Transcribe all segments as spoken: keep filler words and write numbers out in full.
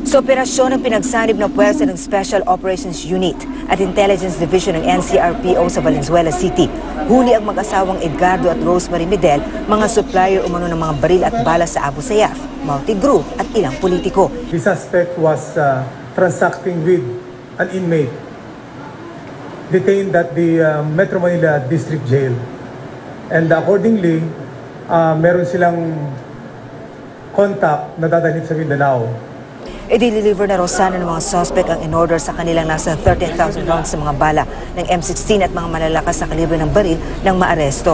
Sa operasyon ng pinagsanib ng puwersa ng Special Operations Unit at Intelligence Division ng N C R P O sa Valenzuela City, huli ang mag-asawang Edgardo at Rosemary Medel, mga supplier umano ng mga baril at bala sa Abu Sayyaf, Maute Group at ilang politiko. The suspect was uh, transacting with an inmate detained at the uh, Metro Manila District Jail. And accordingly, uh, meron silang contact na dadalhin sa Mindanao. I-deliver na raw sana ng mga suspect ang in-order sa kanilang nasa thirteen thousand rounds sa mga bala ng M sixteen at mga malalakas na kalibre ng baril ng maaresto.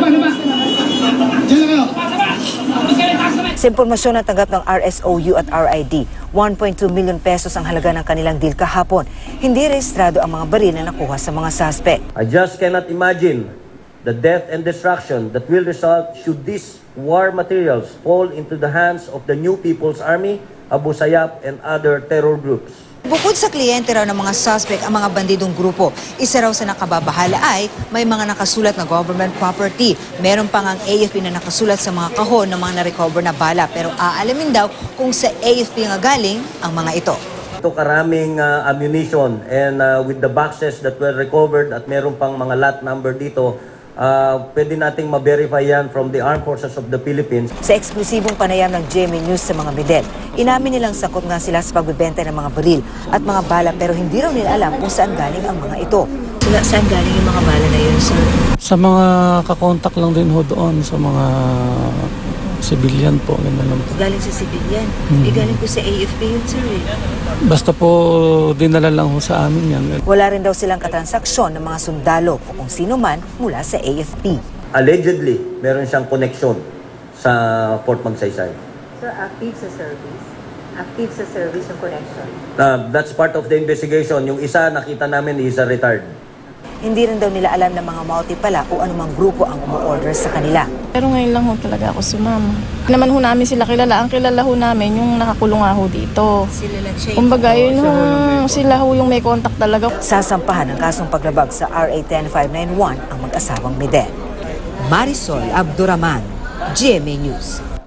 Sa impormasyon na tanggap ng R S O U at R I D, one point two million pesos ang halaga ng kanilang deal kahapon. Hindi rehistrado ang mga baril na nakuha sa mga suspect. I just cannot imagine the death and destruction that will result should these war materials fall into the hands of the New People's Army, Abu Sayyaf, and other terror groups. Bukod sa kliyente raw ng mga suspect ang mga bandidong grupo, isa raw sa nakababahala ay may mga nakasulat na government property. Meron pang ang A F P na nakasulat sa mga kahon ng mga na-recover na bala, pero aalamin daw kung sa A F P nga galing ang mga ito. Ito karaming uh, ammunition and uh, with the boxes that were recovered at meron pang mga lot number dito, Uh, pwede nating ma-verify yan from the Armed Forces of the Philippines. Sa eksklusibong panayam ng G M A News sa mga Medel, inamin nilang sakot nga sila sa pagbebenta ng mga baril at mga bala, pero hindi raw nila alam kung saan galing ang mga ito. Sila, saan galing yung mga bala na yun, sir? Sa mga kakontak lang din ho doon, sa mga civilian po. Lang po. Galing sa civilian? Hmm. E galing po sa A F P yun, sir. Eh. Basta po dinala lang ho sa amin yan. Wala rin daw silang katransaksyon ng mga sundalo o kung sino man mula sa A F P. Allegedly, meron siyang connection sa Fort Magsaysay. Sir, active sa service? Active sa service yung connection? Uh, that's part of the investigation. Yung isa, nakita namin, is a retired. Hindi rin daw nila alam na mga Maute pala o anumang grupo ang umu-order sa kanila. Pero ngayon lang ho talaga ako sumama. Naman ho namin sila kilala. Ang kilala ho namin yung nakakulong ho dito. Sila lang siya. Kumbaga yun ho, sila ho yung may contact talaga. Sasampahan ng kasong paglabag sa R A one five nine one ang mag-asawang Medel. Marisol Abdurahman, G M A News.